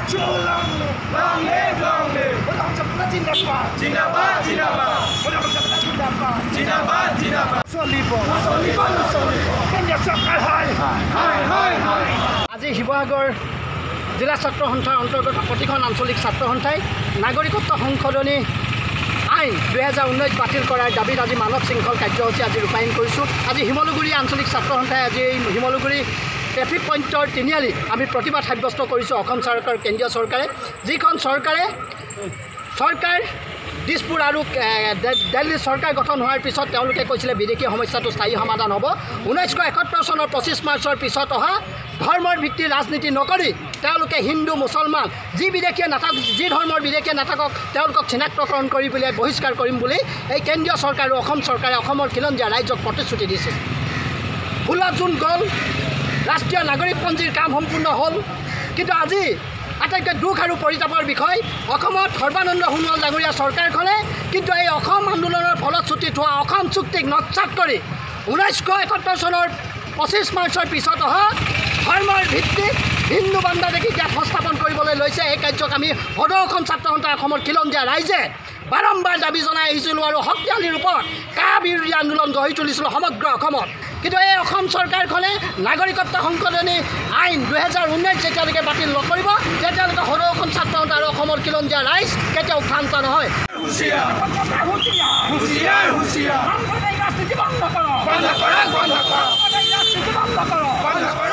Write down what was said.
Long live, long live. Jindabad, Jindabad. Jindabad, Jindabad. আজি শিৱসাগৰ জিলা ছাত্ৰ সন্থাৰ অন্তৰ্গত প্ৰতিখন আঞ্চলিক ছাত্ৰ সন্থাই নাগৰিকত্ব সংশোধনী আইন 2019 বাতিল কৰাৰ দাবীত আজি মানৱ শৃংখল কাৰ্যসূচী আজি ৰূপায়ণ কৰিছোঁ। আজি শিমলুগুৰি আঞ্চলিক ছাত্ৰ সন্থাই আজি এই শিমলুগুৰি ট্ৰেফিক পইণ্টৰ তিনিআলিত আমি প্ৰতিবাদ সাব্যস্ত কৰিছোঁ। অসম চৰকাৰ কেন্দ্ৰীয় চৰকাৰে যিখন চৰকাৰ দিছপুৰ আৰু দিল্লীৰ চৰকাৰ গঠন হোৱাৰ পিছত তেওঁলোকে কৈছিলে বিদেশী সমস্যাটো স্থায়ী সমাধান হ'ব। 1971 চনৰ 25 মাৰ্চৰ পিছত অহা ধৰ্মৰ ভিত্তিৰ ৰাজনীতি নকৰি তেওঁলোকে হিন্দু মুছলমান যি ধৰ্মৰ বিদেশীয়ে নাথাকক তেওঁলোকক চিনাক্তকৰণ কৰি পেলাই বহিষ্কাৰ কৰিম বুলি এই কেন্দ্ৰীয় চৰকাৰ আৰু অসম চৰকাৰে অসমৰ খিলঞ্জীয়া ৰাইজক প্ৰতিশ্ৰুতি দিছিল। 16 জুন গ'ল, ৰাষ্ট্ৰীয় নাগৰিকপঞ্জীৰ কাম সম্পূৰ্ণ হ'ল, কিন্তু আজি আটাইতকৈ দুখ আৰু পৰিতাপৰ বিষয় অসমত সৰ্বানন্দ সোণোৱাল ডাঙৰীয়া চৰকাৰখনে কিন্তু এই অসম আন্দোলনৰ ফলশ্ৰুতিত হোৱা অসম চুক্তিক নস্যাৎ কৰি 1971 চনৰ 25 মাৰ্চৰ পিছত অহা ধৰ্মৰ ভিত্তিত হিন্দু বাংলাদেশীক ইয়াত সংস্থাপন কৰিবলৈ লৈছে। এই কাৰ্যক আমি সদৌ অসম ছাত্ৰ সন্থা অসমৰ খিলঞ্জীয়া ৰাইজে বাৰম্বাৰ দাবী জনাই আহিছিলোঁ আৰু শক্তিশালী ৰূপত কা বিৰোধী আন্দোলন গঢ়ি তুলিছিলোঁ সমগ্ৰ অসমত। কিন্তু এই অসম চৰকাৰখনে নাগৰিকত্ব সংশোধনী আইন 2019 যেতিয়ালৈকে বাতিল নকৰিব তেতিয়ালৈকে সদৌ অসম ছাত্ৰ সন্থা আৰু অসমৰ খিলঞ্জীয়া ৰাইজ কেতিয়াও ক্ষান্ত নহয়। Banda